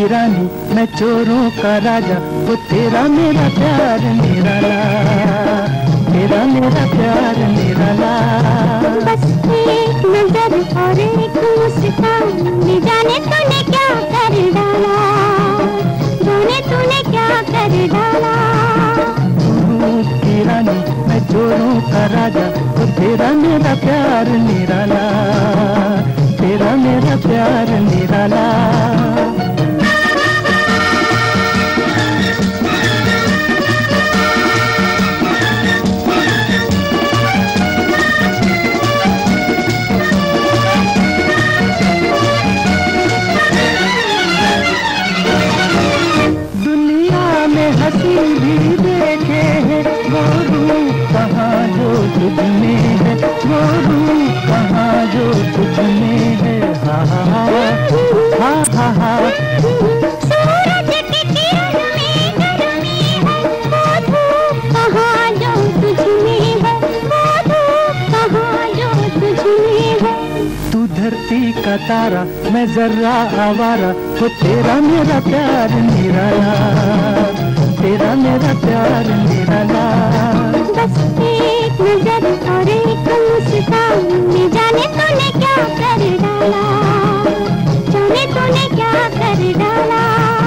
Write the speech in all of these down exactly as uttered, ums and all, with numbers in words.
की रानी मैं चोरों का राजा, वो तेरा मेरा प्यार निराला, तेरा मेरा प्यार निराला। बस एक नजर और एक मुस्कान, न जाने तूने क्या कर डाला, जाने तूने क्या कर डाला। रूप की रानी मैं चोरों का राजा, वो तेरा मेरा प्यार निराला, तेरा मेरा प्यार निराला। हंसी भी देखे है वो रूप कहाँ जो तुझ में है, वो रूप कहाँ जो तुझ में है। हा हा हा हा हा। सूरज की किरण में गर्मी है, वो धूप कहाँ जो तुझ में है, वो धूप कहाँ जो तुझ में है। तू धरती का तारा मैं जर्रा आवारा, वो तेरा मेरा प्यार निराला, तेरा मेरा प्यार निराला। बस एक नजर और एक मुस्कान, न जाने तूने क्या कर डाला, जाने तूने क्या कर डाला।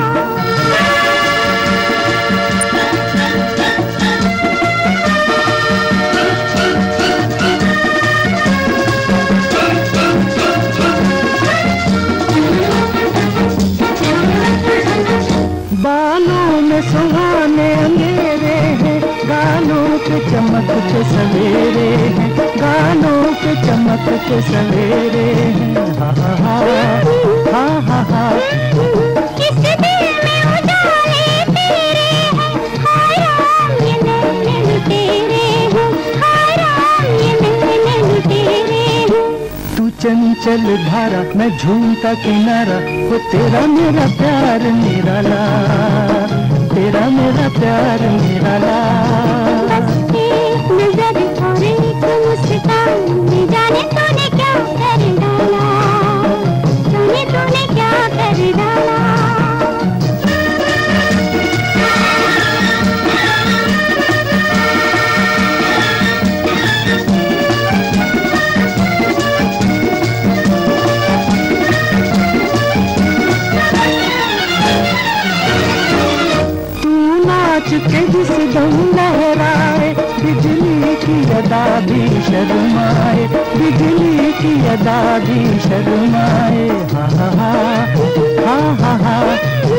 बालों में सुहाने अंधेरे हैं, गालों पे चमक के सवेरे हैं, गालों पे चमक के सवेरे हैं। हा हा हा हा हा हा। इस दिल में उजाले तेरे हैं, हाय राम ये नैने लुटेरे हैं, हाय राम ये नैने लुटेरे हैं। तू चंचल धारा मैं झूमता किनारा, वो तेरा मेरा प्यार निराला, तेरा मेरा प्यार निराला। बस एक नजर और एक मुस्कान, न जाने तूने क्या कर डाला, जाने तूने क्या कर डाला। के जिस दम लहराए, बिजली की अदा भी शर्माए, बिजली की अदा भी शर्माए। हा हा हा हा हा हा।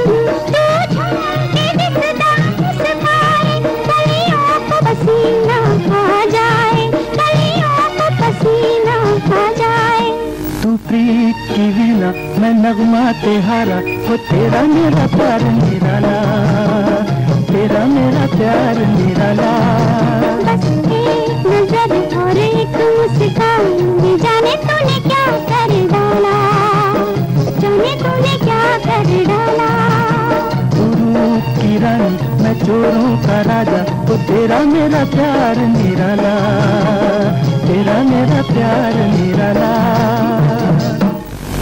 कलियों को पसीना आ जाए, कलियों को पसीना आ जाए। तू प्रीत की वीणा मैं नगमा तेहारा, वो तेरा मेरा प्यार निराला, तेरा मेरा प्यार निराला। बस एक नजर और एक मुस्कान, न जाने तूने क्या कर डाला, जाने तूने क्या कर डाला। रूप की रानी मैं चोरों का राजा, वो तेरा मेरा प्यार निराला, तेरा मेरा प्यार निराला।